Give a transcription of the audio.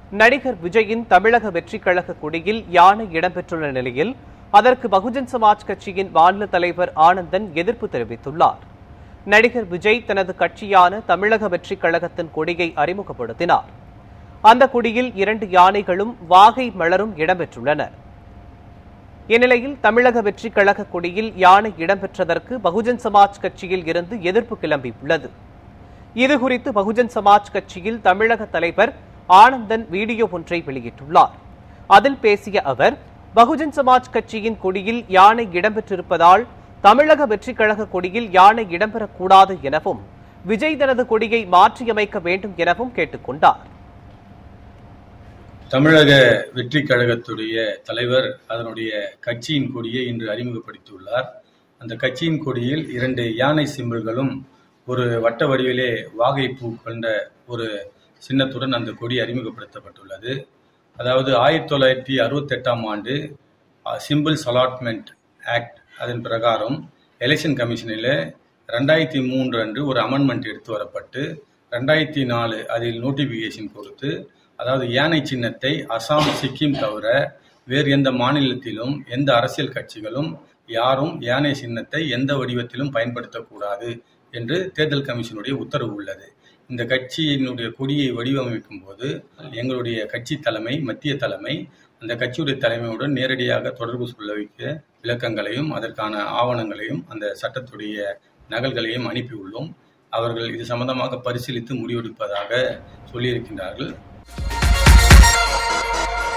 நடிகர் விஜயின் தமிழக வெற்றிக் கழக கொடியில் யானை இடம்பெற்றுள்ள நிலையில் அதற்கு பகுஜன் சமாஜ் கட்சியின் மாநில தலைவர் ஆனந்தன் எதிர்ப்பு தெரிவித்துள்ளார். நடிகர் விஜய் தனது கட்சியான தமிழக வெற்றிக் கழகத்தின் கொடியை அறிமுகப்படுத்தினார். அந்த கொடியில் 2 யானைகளும் வாகை மலரும் இடம்பெற்றுள்ளன. இந்நிலையில் தமிழக வெற்றிக் கழக கொடியில் யானை இடம்பெற்றதற்கு பகுஜன் சமாஜ் கட்சியில் இருந்து எதிர்ப்பு கிளம்பியுள்ளது. இதுகுறித்து பகுஜன் சமாஜ் கட்சியில் தமிழக தலைவர் ஆனந்தன் வீடியோ ஒன்றை வெளியிட்டுள்ளார். அதில் பேசிய அவர், பகுஜன் சமாஜ் கட்சியின் கொடியில் யானை இடம்பெற்றிருப்பதால் தமிழக வெற்றிக் கழக கொடியில் யானை இடம்பெறக்கூடாது எனவும் விஜய் தனது கொடியை மாற்றியமைக்க வேண்டும் எனவும் கேட்டுக் கொண்டார். தமிழக வெற்றிக் கழகத்துடைய தலைவர் அதனுடைய கட்சியின் கொடியை இன்று அறிமுகப்படுத்தியுள்ளார். அந்த கட்சியின் கொடியில் 2 யானை சிம்பிள்களும் ஒரு வட்ட வடிவிலே வாகைப்பூ கொண்ட ஒரு சின்னத்துடன் அந்த கொடி அறிமுகப்படுத்தப்பட்டுள்ளது. அதாவது 1968ஆம் ஆண்டு சிம்பிள்ஸ் அலாட்மெண்ட் ஆக்ட் அதன் பிரகாரம் எலெக்ஷன் கமிஷனில் 2003 அன்று ஒரு அமெண்ட்மெண்ட் எடுத்து வரப்பட்டு 2004 அதில் நோட்டிபிகேஷன் கொடுத்து, அதாவது யானை சின்னத்தை அசாம், சிக்கிம் தவிர வேறு எந்த மாநிலத்திலும் எந்த அரசியல் கட்சிகளும் யாரும் யானை சின்னத்தை எந்த வடிவத்திலும் பயன்படுத்தக்கூடாது என்று தேர்தல் கமிஷனுடைய உத்தரவு உள்ளது. இந்த கட்சியினுடைய கொடியை வடிவமைக்கும் போது எங்களுடைய கட்சி தலைமை, மத்திய தலைமை அந்த கட்சியுடைய தலைமையுடன் நேரடியாக தொடர்பு சொல்ல வைக்க விளக்கங்களையும் அதற்கான ஆவணங்களையும் அந்த சட்டத்துடைய நகல்களையும் அனுப்பியுள்ளோம். அவர்கள் இது சம்பந்தமாக பரிசீலித்து முடிவெடுப்பதாக சொல்லியிருக்கின்றார்கள்.